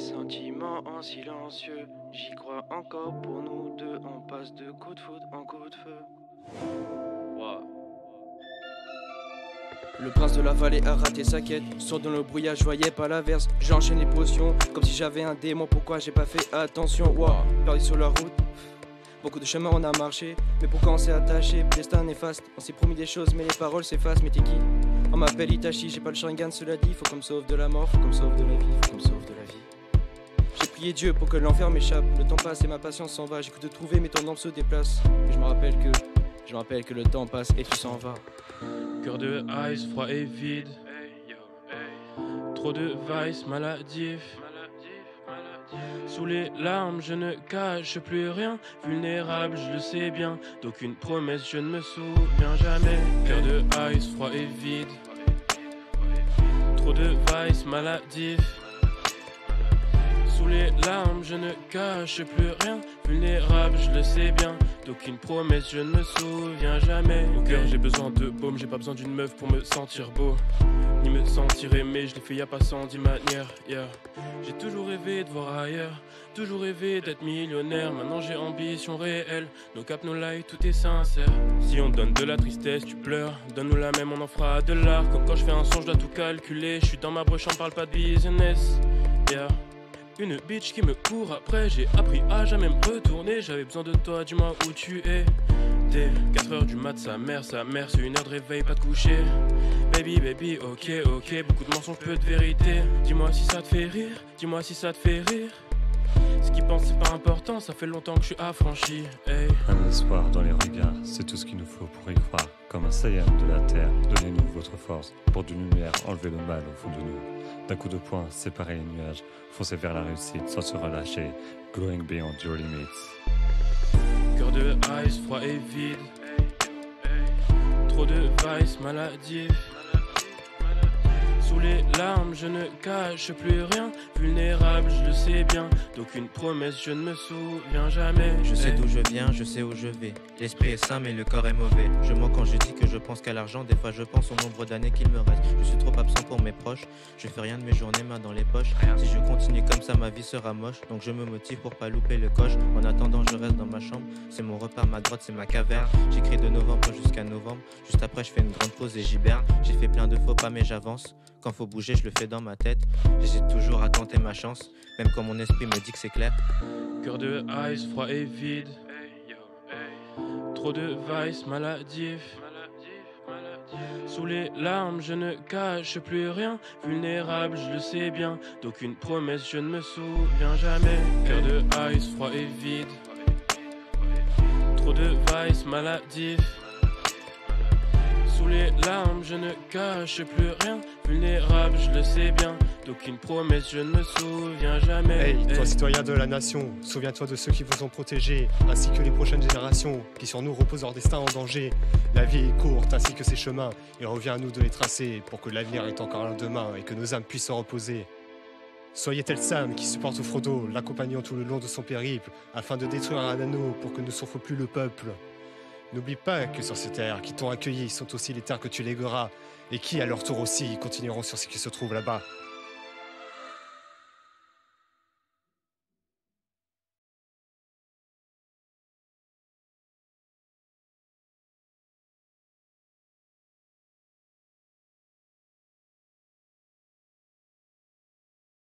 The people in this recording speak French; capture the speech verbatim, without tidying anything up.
sentiments en silencieux. J'y crois encore pour nous deux. On passe de coup de foudre en coup de feu. Wow. Le prince de la vallée a raté sa quête. Sort dans le brouillard, je voyais pas l'averse. J'enchaîne les potions, comme si j'avais un démon. Pourquoi j'ai pas fait attention? Wow. Perdu sur la route. Beaucoup de chemins on a marché, mais pourquoi on s'est attaché? Destin néfaste, on s'est promis des choses mais les paroles s'effacent. Mais t'es qui? On m'appelle Itachi, j'ai pas le Sharingan, cela dit. Faut qu'on me sauve de la mort, faut qu'on me sauve de la vie, faut qu'on me sauve de la vie. J'ai prié Dieu pour que l'enfer m'échappe. Le temps passe et ma patience s'en va. J'écoute de trouver mais ton ombre se déplace. Et je me rappelle que, je me rappelle que le temps passe et tu s'en vas. Cœur de ice, froid et vide. Trop de vices maladifs. Sous les larmes, je ne cache plus rien. Vulnérable, je le sais bien. D'aucune promesse, je ne me souviens jamais. Cœur de ice, froid et vide. Trop de vices maladifs. Sous les larmes, je ne cache plus rien. Vulnérable, je le sais bien. D'aucune promesse, je ne me souviens jamais. Mon cœur, j'ai besoin de baume. J'ai pas besoin d'une meuf pour me sentir beau, ni me sentir aimé, je l'ai fait y'a pas cent dix manières, yeah. J'ai toujours rêvé de voir ailleurs, toujours rêvé d'être millionnaire. Maintenant j'ai ambition réelle, nos caps, nos lives, tout est sincère. Si on donne de la tristesse, tu pleures, donne-nous la même, on en fera de l'art. Comme quand je fais un son, je dois tout calculer. Je suis dans ma broche, on parle pas de business, yeah. Une bitch qui me court après, j'ai appris à jamais me retourner. J'avais besoin de toi, dis-moi où tu es. T'es quatre heures du mat, sa mère, sa mère, c'est une heure de réveil, pas de coucher. Baby, baby, ok, ok, beaucoup de mensonges, peu de vérité. Dis-moi si ça te fait rire, dis-moi si ça te fait rire. Ce qu'ils pensent c'est pas important, ça fait longtemps que je suis affranchi, hey. Un espoir dans les regards, c'est tout ce qu'il nous faut pour y croire. Comme un Saiyan de la terre, donnez-nous votre force. Pour de lumière, enlevez le mal au fond de nous. D'un coup de poing, séparez les nuages. Foncez vers la réussite sans se relâcher. Going beyond your limits. Cœur de ice, froid et vide. Trop de vices maladifs. Sous les larmes, je ne cache plus rien. Vulnérable, je le sais bien. D'aucune promesse, je ne me souviens jamais. Je sais d'où je viens, je sais où je vais. L'esprit est sain mais le corps est mauvais. Je mens quand je dis que je pense qu'à l'argent. Des fois je pense au nombre d'années qu'il me reste. Je suis trop absent pour mes proches. Je fais rien de mes journées, main dans les poches. Si je continue comme ça, ma vie sera moche. Donc je me motive pour pas louper le coche. En attendant, je reste dans ma chambre. C'est mon repas, ma grotte, c'est ma caverne. J'écris de novembre jusqu'à novembre. Juste après, je fais une grande pause et j'hiberne. J'ai fait plein de faux pas mais j'avance. Quand faut bouger, je le fais dans ma tête. J'hésite toujours à tenter ma chance, même quand mon esprit me dit que c'est clair. Cœur de ice, froid et vide. Trop de vices maladifs. Sous les larmes, je ne cache plus rien. Vulnérable, je le sais bien. D'aucune promesse, je ne me souviens jamais. Cœur de ice, froid et vide. Trop de vices maladifs. Sous les larmes, je ne cache plus rien. Vulnérable, je le sais bien. D'aucune promesse, je ne me souviens jamais. Hey, toi citoyen de la nation, souviens-toi de ceux qui vous ont protégés, ainsi que les prochaines générations, qui sur nous reposent leur destin en danger. La vie est courte, ainsi que ses chemins. Il revient à nous de les tracer, pour que l'avenir est encore un demain, et que nos âmes puissent se reposer. Soyez tel Sam qui supporte Frodo, l'accompagnant tout le long de son périple, afin de détruire un anneau pour que ne souffre plus le peuple. N'oublie pas que sur ces terres qui t'ont accueilli sont aussi les terres que tu légueras, et qui, à leur tour aussi, continueront sur ce qui se trouve là-bas.